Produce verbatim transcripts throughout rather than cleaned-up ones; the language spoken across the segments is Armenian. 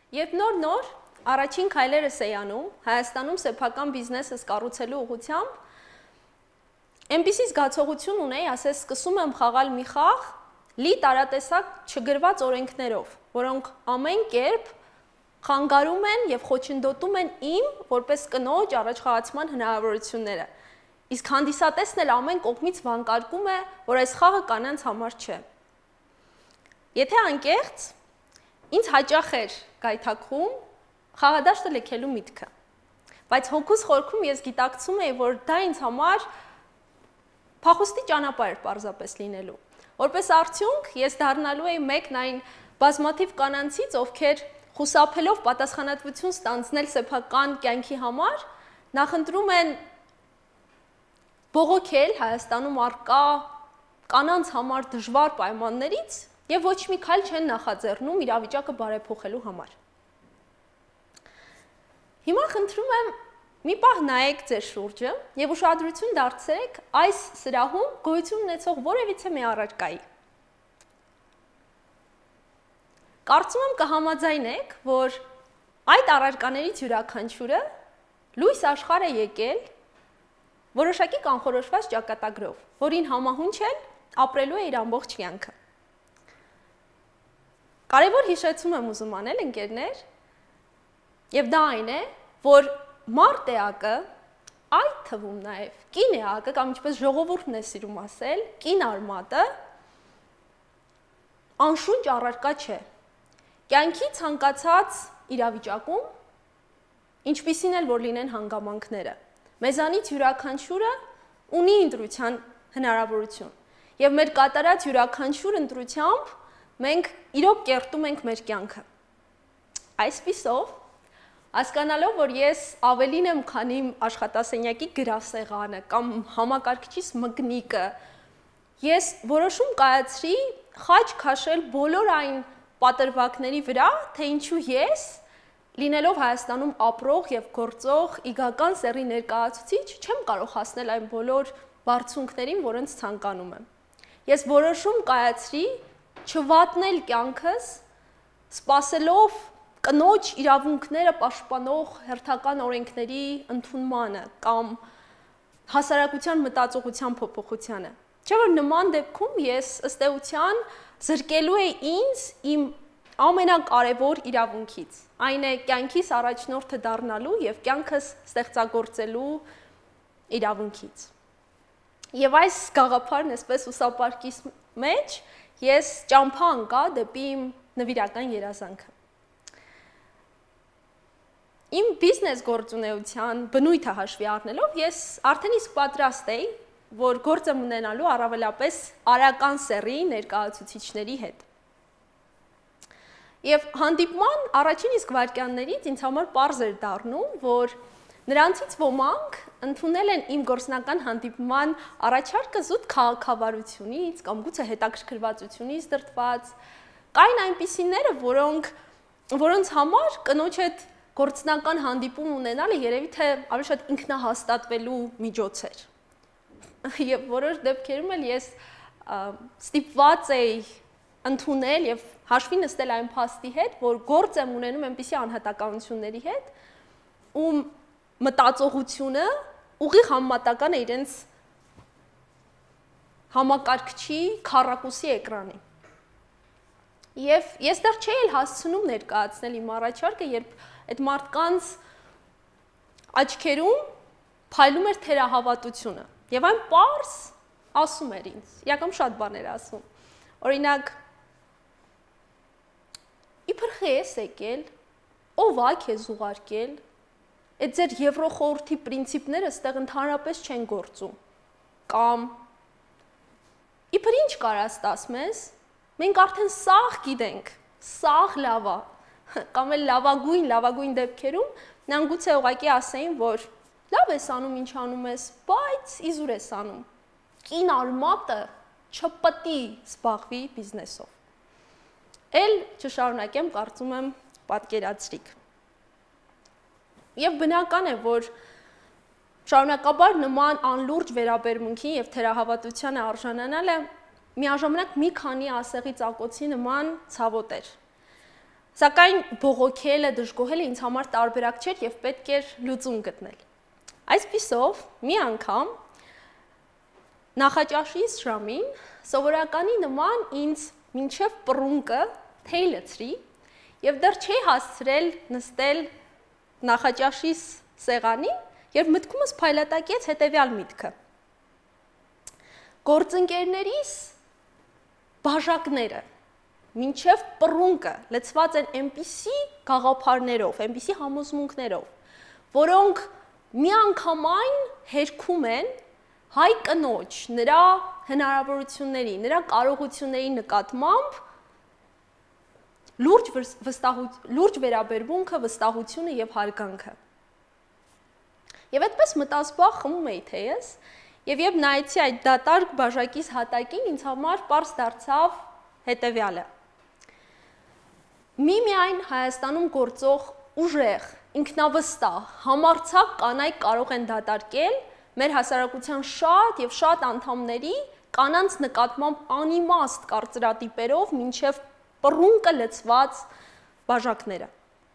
Երբ նոր-նոր առաջին քայլերը սեյանում, Հայաստանում սեփական բիզնեսս կառուցելու ուղղությամբ, այնպիսի զգացողություն ունեի, ասես սկսում եմ խաղալ մի խաղ, լի տարատեսակ չգրված օրենքներով, որոնք ամեն կերպ խանգարում են եւ խոչընդոտում են իմ որպես կնոջ առաջխաղացման հնարավորությունները։ Իսկ հանդիսատեսն էլ ամեն կողմից վանկարկում է, որ այս խաղը կանանց համար չէ։ Եթե անկեղծ, ինձ հաճախ էր գայթակղում խաղադաշտը լքելու միտքը։ Բայց հոգուս խորքում ես գիտակցում էի, որ դա ինձ համար փախուստի ճանապարհ էր պարզապես լինելու։ Որպես արդյունք, ես դառնալու էի մեկն այն բազմաթիվ կանանցից, ովքեր խուսափելով պատասխանատվություն ստանձնել սեփական կյանքի համար, նախընտրում են բողոքել Հայաստանում առկա կանանց համար դժվար պայմաններից եւ ոչ մի քայլ չեն նախաձեռնում իրավիճակը բարեփոխելու համար։ Հիմա խնդրում եմ մի պահ նայեք ձեր շուրջը եւ ուշադրություն դարձրեք այս սրահում գոյություն ունեցող որևիցե մի առարկայի։ Կարծում եմ կհամաձայնեք, որ այդ առարկաներից յուրաքանչյուրը լույս աշխարհ է եկել որոշակի կանխորոշված ճակատագրով, որին համահունչ էլ ապրելու է իր ամբողջ կյանքը։ Կարևոր հիշեցում եմ ուզում անել, ընկերներ, եւ դա այն է, որ մարդ էակը, այդ թվում նաեւ կին էակը, կամ ինչպես ժողովուրդն է սիրում ասել, կին արմատը անշունչ առարկա չէ։ Կյանքի ցանկացած իրավիճակում, ինչպիսին էլ որ լինեն հանգամանքները, մեզանից յուրաքանչյուրը ունի ընտրության հնարավորություն։ Եվ մեր կատարած յուրաքանչյուր ընտրությամբ մենք իրոք կերտում ենք մեր կյանքը։ Այսպիսով, հասկանալով, որ ես ավելին եմ, քան իմ աշխատասենյակի գրասեղանը կամ համակարգչիս մկնիկը, ես որոշում կայացրի խաչ քաշել բոլոր այն պատրվակների վրա, թե ինչու ես, լինելով Հայաստանում ապրող եւ գործող իգական սեռի ներկայացուցիչ, չեմ կարող հասնել այն բոլոր բարձունքներին, որոնց ցանկանում եմ։ Ես որոշում կայացրի չվատնել կյանքս, սпасելով կնոջ իրավունքները պաշտպանող հերթական օրենքների ընդունմանը կամ հասարակության մտածողության փոփոխությանը։ Չէ՞ որ նման դեպքում ես ըստ էության զրկելու է ինձ իմ ամենակարևոր իրավունքից, այն է կյանքիս առաջնորդը դառնալու եւ կյանքս ստեղծագործելու իրավունքից։ Եվ այս գաղափարն այսպես ուսապարկիս մեջ ես ճամփա ընկա դեպի իմ նվիրական երազանքը։ Իմ բիզնես գործունեության բնույթը հաշվի առնելով ես արդեն իսկ պատրաստ էի, որ գործ եմ ունենալու առավելապես արական սեռի ներկայացուցիչների հետ։ Եվ հանդիպման առաջին իսկ վայրկյաններից ինձ համար պարզ էր դառնում, որ նրանցից ոմանք ընդունել են իմ գործնական հանդիպման առաջարկը զուտ քաղաքավարությունից կամ գուցե հետաքրքրվածությունից դրդված, կային այնպիսիները, որոնք որոնց համար կնոջ հետ գործնական հանդիպում ունենալը երևի թե ավելի շատ ինքնահաստատվելու միջոց էր։ Եվ որոշ դեպքերում էլ ես ստիպված էի ընդունել եւ հաշվի նստել այն փաստի հետ, որ գործ եմ ունենում այնպիսի անհատականությունների հետ, ում մտածողությունը ուղիղ համեմատական է իրենց համակարգչի քառակուսի էկրանի։ Եվ ես դեռ չէի էլ հասցնում ներկայացնել իմ առաջարկը, երբ այդ մարդկանց աչքերում փայլում էր թերահավատությունը։ Եվ այն պարզ ասում էր ինձ, իրական շատ բաներ ասում։ Օրինակ, իբր խես եկել, ով է քեզ ուղարկել, այդ ձեր Եվրոխորհրդի պրինցիպները ստեղ ընդհանրապես չեն գործում։ Կամ իբր ինչ կարաս տաս մեզ, մենք արդեն սաղ գիտենք, սաղ լավ է, կամ էլ լավագույն, լավագույն դեպքերում նրանք գուցե ուղղակի ասեին, որ լավ ես անում, ինչ անում ես, բայց իզուր ես անում։ Կին արմատը չպետք է զբաղվի բիզնեսով։ Էլ չշարունակեմ, կարծում եմ, պատկերացրիք։ Եվ բնական է, որ շարունակաբար նման անլուրջ վերաբերմունքի եւ թերահավատությանը արժանանալը միաժամանակ մի քանի ասեղի ծակոցի նման ցավոտ էր։ Սակայն բողոքելը, դժգոհելը ինձ համար տարբերակ չէր եւ պետք էր լուծում գտնել։ Այսպիսով, մի անգամ նախաճաշից ժամին սովորականի նման ինձ մինչև պռունկը թեյ լցրի եւ դեռ չէի հասցրել նստել նախաճաշից սեղանին, երբ մտքումս փայլատակեց հետեւյալ միտքը. գործընկերներիս բաժակները մինչև պռունկը լցված են այնպիսի գաղափարներով, այնպիսի համոզմունքներով, որոնք միանգամայն հերքում են հայ կնոջ, նրա հնարավորությունների, նրա կարողությունների նկատմամբ լուրջ վստահություն, լուրջ վերաբերմունքը, վստահությունը եւ հարգանքը։ Եվ այդպես մտածբաղ խմում էի թեյս, եւ երբ նայեցի այդ դատարկ բաժակից հատակին, ինձ համար պարզ դարձավ հետեւյալը. Միմիայն Հայաստանում գործող ուժեղ, ինքնավստահ, համարձակ կանայք կարող են դատարկել մեր հասարակության շատ եւ շատ անդամների կանանց նկատմամբ անիմաստ կարծրատիպերով մինչև պռունկը լցված բաժակները։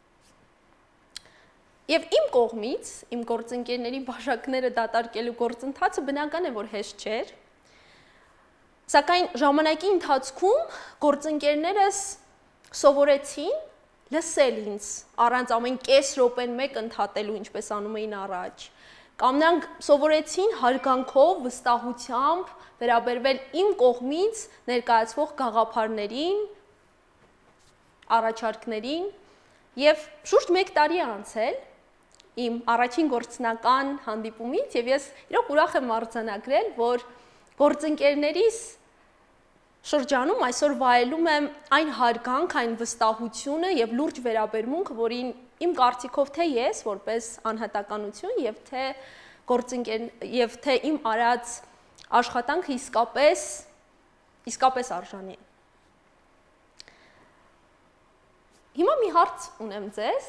Եվ իմ կողմից, իմ գործընկերների բաժակները դատարկելու գործընթացը բնական է, որ հեշտ չէր, սակայն ժամանակի ընթացքում գործընկերներս սովորեցին լսել ինձ առանց ամեն կես րոպեն մեկ ընդհատելու, ինչպես անում էին առաջ, կամ նրանք սովորեցին հարգանքով, վստահությամբ վերաբերվել իմ կողմից ներկայացվող գաղափարներին, առաջարկներին, եւ շուրջ մեկ տարի է անցել իմ առաջին գործնական հանդիպումից, եւ ես իրոք ուրախ եմ արձանագրել, որ գործընկերներիս շրջանում այսօր վայելում եմ այն հարգանք, այն վստահությունը եւ լուրջ վերաբերմունքը, որին իմ կարծիքով թե ես որպես անհատականություն եւ թե գործընկեր եւ թե իմ արած աշխատանքը իսկապես իսկապես արժանի է։ Հիմա մի հարց ունեմ ձեզ.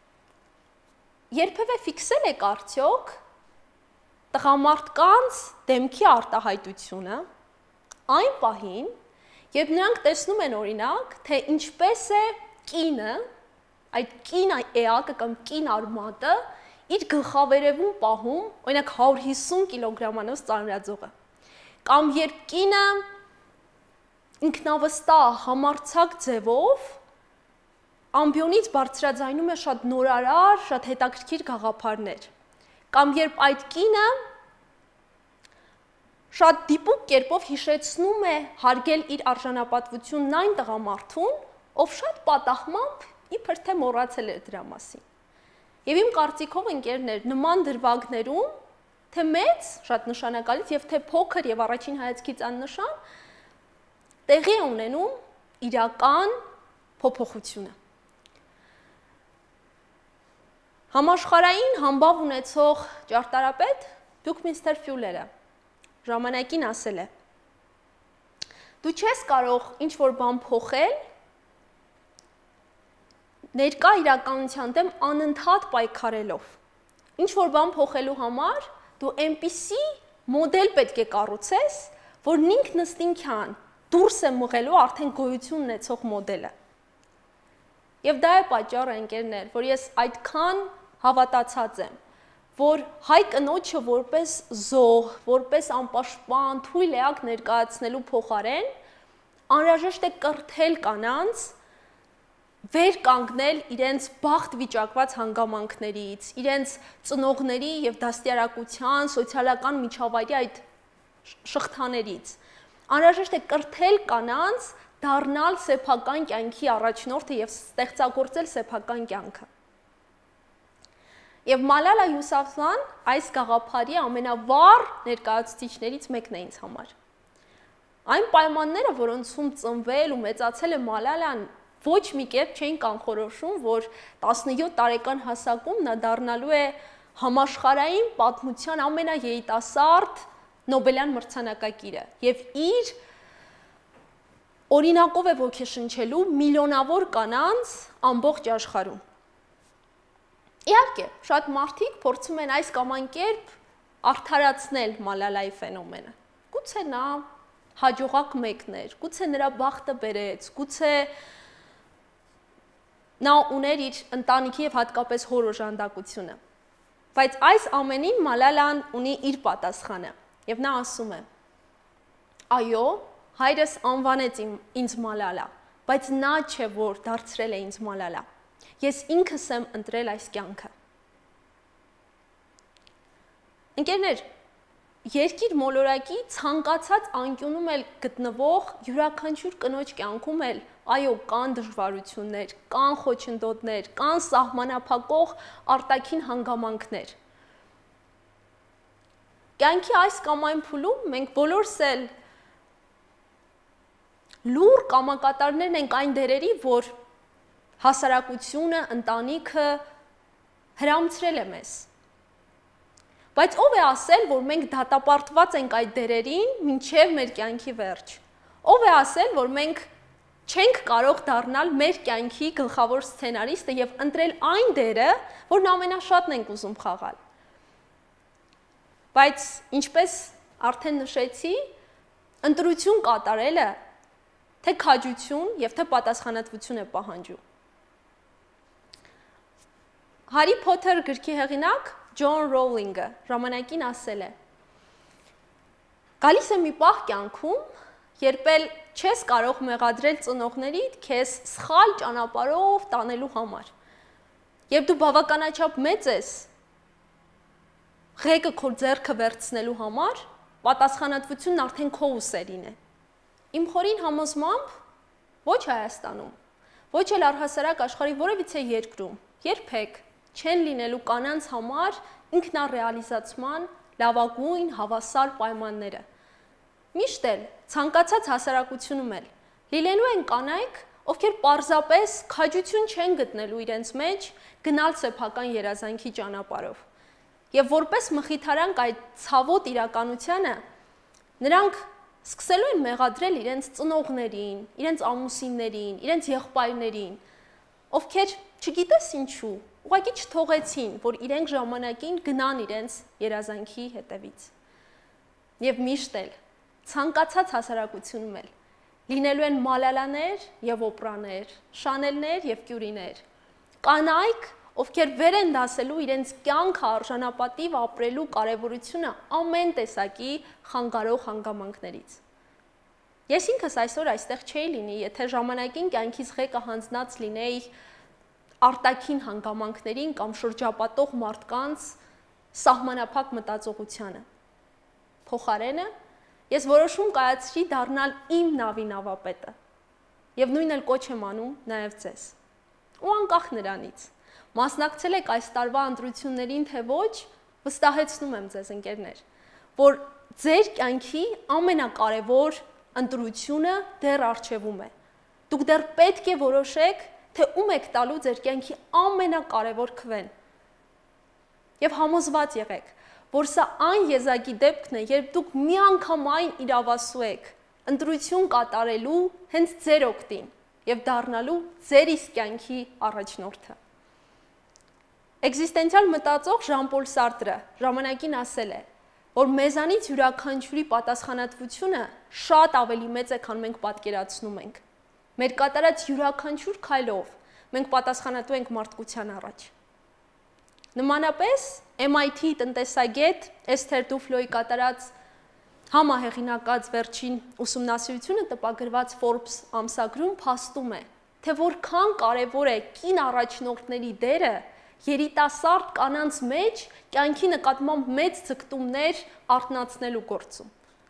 երբևէ ֆիքսել եք արդյոք տղամարդկանց դեմքի արտահայտությունը այն պահին, երբ նրանք տեսնում են օրինակ, թե ինչպես է կինը, այդ կին էակը կամ կին արմատը իր գլխավերևում պահում, օրինակ հարյուր հիսուն կիլոգրամանոց ծանրաձողը, կամ երբ կինը ինքնավստահ, համարձակ ձևով ամբիոնից բարձրաձայնում է շատ նորարար, շատ հետաքրքիր գաղափարներ, կամ երբ այդ կինը շատ դիպուկ կերպով հիշեցնում է հարգել իր արժանապատվությունն այն տղամարդուն, ով շատ պատահմամբ իբր թե մոռացել էր դրա մասին։ Եվ իմ կարծիքով ընկերներ, նման դրվագներում, թե մեծ, շատ նշանակալից, եւ թե փոքր եւ առաջին հայացքից աննշան, տեղի է ունենում իրական փոփոխությունը։ Համաշխարհային համբավ ունեցող ճարտարապետ Բյուքմինստեր Ֆյուլերը ժամանակին ասել է. դու չես կարող ինչ-որ բան փոխել ներկա իրականության դեմ անընդհատ պայքարելով։ Ինչ-որ բան փոխելու համար դու այնպիսի մոդել պետք է կառուցես, որ ինքնըստինքյան դուրս է մղելու արդեն գոյություն ունեցող մոդելը։ Եվ դա է պատճառը, ընկերներ, որ ես այդքան հավատացած եմ, որ հայ կնոջը որպես զոհ, որպես անպաշտպան, թույլ էակ ներկայացնելու փոխարեն անհրաժեշտ է կրթել կանանց, վեր կանգնել իրենց բախտ վիճակված հանգամանքներից, իրենց ծնողների եւ դաստիարակության, սոցիալական միջավայրի այդ շղթաներից։ Անհրաժեշտ է կրթել կանանց դառնալ սեփական կյանքի առաջնորդը եւ ստեղծագործել սեփական կյանքը։ Եվ Մալալա Յուսաֆզան այս գաղափարի ամենավառ ներկայացուցիչներից մեկն է ինձ համար։ Այն պայմանները, որոնցում ծնվել ու մեծացել է Մալալան, ոչ մի կերպ չէին կանխորոշում, որ տասնյոթ տարեկան հասակում նա դառնալու է համաշխարհային պատմության ամենաերիտասարդ Նոբելյան մրցանակակիրը եւ իր օրինակով է ոգեշնչելու միլիոնավոր կանանց ամբողջ աշխարհում։ Իհարկե, շատ մարդիկ փորձում են այս կամ այն կերպ արդարացնել Մալալայի ֆենոմենը։ Գուցե նա հաջողակ մեկն էր, գուցե նրա բախտը բերեց, գուցե նա ուներ իր ընտանիքի եւ հատկապես հոր օժանդակությունը։ Բայց այս ամենին Մալալան ունի իր պատասխանը եւ նա ասում է. այո, հայրս անվանեց ինձ Մալալա, բայց նա չէ, որ դարձրել է ինձ Մալալա։ Ես ինքս եմ ընտրել այս կյանքը։ Ընկերներ, երկիր մոլորակի ցանկացած անկյունում էլ գտնվող յուրաքանչյուր կնոջ կյանքում էլ այո, կան դժվարություններ, կան խոչընդոտներ, կան սահմանափակող արտաքին հանգամանքներ։ Կյանքի այս կամ այն փուլում մենք բոլորս էլ լուր կամակատարներն ենք այն դերերի, որ հասարակությունը, ընտանիքը հրամցրել է մեզ։ Բայց ով է ասել, որ մենք դատապարտված ենք այդ դերերին մինչև մեր կյանքի վերջ։ Ով է ասել, որ մենք չենք կարող դառնալ մեր կյանքի գլխավոր սցենարիստը եւ ընտրել այն դերը, որն ամենաշատն ենք ուզում խաղալ։ Բայց ինչպես արդեն նշեցի, ընտրություն կատարելը թե քաջություն եւ թե պատասխանատվություն է պահանջում։ Հարի Փոթեր գրքի հեղինակ Ջոն Ռոուլինգը ժամանակին ասել է. Գալիս է մի պահ կյանքում, երբ էլ չես կարող մեղադրել ծնողներիդ քեզ սխալ ճանապարհով տանելու համար։ Երբ դու բավականաչափ մեծ ես, ղեկը քո ձեռքը վերցնելու համար, պատասխանատվությունն արդեն քո ուսերին է։ Իմ խորին համոզմամբ ոչ Հայաստանում, ոչ էլ առհասարակ աշխարհի որևիցե երկրում, երբեք չեն լինելու կանանց համար ինքնառեալիզացման լավագույն հավասար պայմանները։ Միշտ էլ ցանկացած հասարակությունում էլ լինելու են կանայք, ովքեր պարզապես քաջություն չեն գտնելու իրենց մեջ գնալ սեփական երազանքի ճանապարհով։ Եվ որպես մխիթարանք այդ ցավոտ իրականությանը, նրանք սկսելու են մեղադրել իրենց ծնողներին, իրենց ամուսիններին, իրենց եղբայրներին, ովքեր չգիտես ինչու, ուղղակի չթողեցին, որ իրենք ժամանակին գնան իրենց երազանքի հետևից։ Եվ միշտ էլ ցանկացած հասարակությունում էլ լինելու են Մալալաներ եւ Օպրաներ, Շանելներ եւ Կյուրիներ, կանայք, ովքեր վեր են դասելու իրենց կյանքը արժանապատիվ ապրելու կարևորությունը ամեն տեսակի խանգարող հանգամանքներից։ Ես ինքս այսօր այստեղ չէի լինի, եթե ժամանակին կյանքից ղեկը հանձնած լինեի արտաքին հանգամանքներին կամ շրջապատող մարդկանց սահմանափակ մտածողությանը։ Փոխարենը ես որոշում կայացրի դառնալ իմ նավի նավապետը եւ նույնն էլ կոչ եմ անում նաեւ ձեզ։ Ու անկախ նրանից մասնակցել եք այս տարվա ընտրություններին թե ոչ, վստահեցնում եմ ձեզ ընկերներ, որ ձեր կյանքի ամենակարևոր ընտրությունը դեռ առջևում է։ Դուք դեռ պետք է որոշեք, թե ում եք տալու ձեր կյանքի ամենակարևոր քվեն։ Եվ համոզված եղեք, որ սա այն եզակի դեպքն է, երբ դուք միանգամայն իրավասու եք ընտրություն կատարելու հենց ձեր օգտին եւ դառնալու ձեր իսկ կյանքի առաջնորդը։ Էգզիստենցիալ մտածող Ժան-Պոլ Սարտրը ժամանակին ասել է, որ մեզանից յուրաքանչյուրի պատասխանատվությունը շատ ավելի մեծ է, քան մենք պատկերացնում ենք։ Մեր կատարած յուրաքանչյուր քայլով մենք պատասխանատու ենք մարդկության առաջ։ Նմանապես M I T տնտեսագետ Էսթեր Դուֆլոյի կատարած համահեղինակած վերջին ուսումնասիրությունը տպագրված Forbes ամսագրում փաստում է, թե որքան կարևոր է կին առաջնորդների դերը երիտասարդ կանանց մեջ կյանքի նկատմամբ մեծ ձգտումներ արթնացնելու գործում։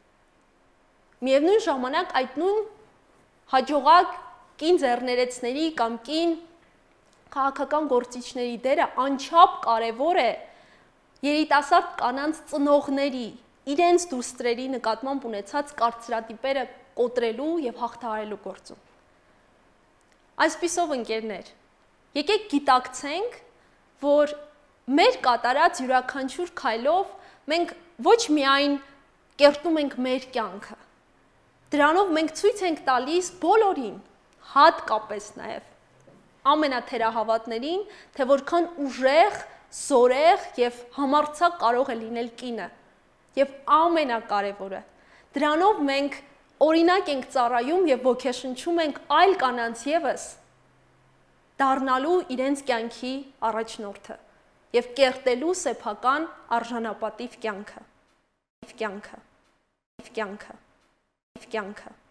Միևնույն ժամանակ այդ նույն հաջողակ կին ձեռներեցների կամ կին քաղաքական գործիչների դերը անչափ կարևոր է երիտասարդ կանանց ծնողների, իրենց դուստրերի նկատմամբ ունեցած կարծրատիպերը կոտրելու եւ հաղթահարելու գործում։ Այսպիսով ընկերներ, եկեք գիտակցենք, որ մեր կատարած յուրաքանչյուր քայլով մենք ոչ միայն կերտում ենք մեր կյանքը, դրանով մենք ցույց ենք տալիս բոլորին, հատկապես նաև ամենաթերահավատներին, թե որքան ուժեղ, զորեղ եւ համարձակ կարող է լինել կինը։ Եվ ամենակարևորը, դրանով մենք օրինակ ենք ծառայում եւ ոգեշնչում ենք այլ կանանց եւս, դառնալու իրենց կյանքի առաջնորդը եւ կերտելու սեփական արժանապատիվ կյանքը, կյանքը, կյանքը, կյանքը